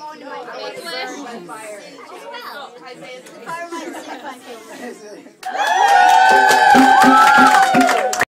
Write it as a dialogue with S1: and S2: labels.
S1: fall into my face. Fire might see if I can.